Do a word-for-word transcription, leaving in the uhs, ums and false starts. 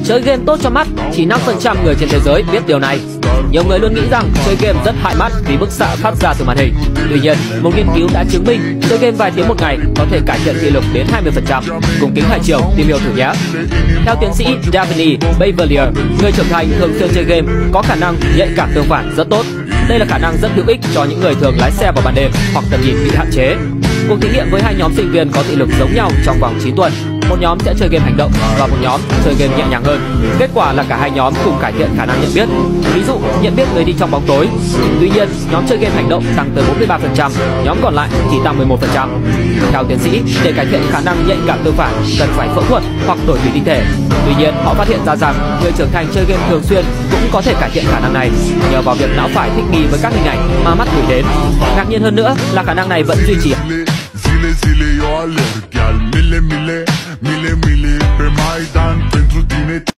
Chơi game tốt cho mắt, chỉ năm phần trăm người trên thế giới biết điều này. Nhiều người luôn nghĩ rằng chơi game rất hại mắt vì bức xạ phát ra từ màn hình. Tuy nhiên, một nghiên cứu đã chứng minh chơi game vài tiếng một ngày có thể cải thiện thị lực đến hai mươi phần trăm. Cùng kính hai chiều tìm hiểu thử nhé. Theo tiến sĩ Daphne Bavelier, người trưởng thành thường xuyên chơi game có khả năng nhạy cảm tương phản rất tốt. Đây là khả năng rất hữu ích cho những người thường lái xe vào ban đêm hoặc tầm nhìn bị hạn chế. Cuộc thí nghiệm với hai nhóm sinh viên có thị lực giống nhau trong vòng chín tuần. Một nhóm sẽ chơi game hành động và một nhóm chơi game nhẹ nhàng hơn. Kết quả là cả hai nhóm cùng cải thiện khả năng nhận biết. Ví dụ, nhận biết người đi trong bóng tối. Tuy nhiên, nhóm chơi game hành động tăng tới bốn mươi ba phần trăm, nhóm còn lại chỉ tăng mười một phần trăm. Theo tiến sĩ, để cải thiện khả năng nhạy cảm tương phản, cần phải phẫu thuật hoặc đổi tùy tinh thể. Tuy nhiên, họ phát hiện ra rằng người trưởng thành chơi game thường xuyên cũng có thể cải thiện khả năng này nhờ vào việc não phải thích nghi với các hình ảnh mà mắt gửi đến. Ngạc nhiên hơn nữa là khả năng này vẫn duy trì. Zile, zile eu alerg, chiar mile, mile, mile, mile pe Maidan pentru tine.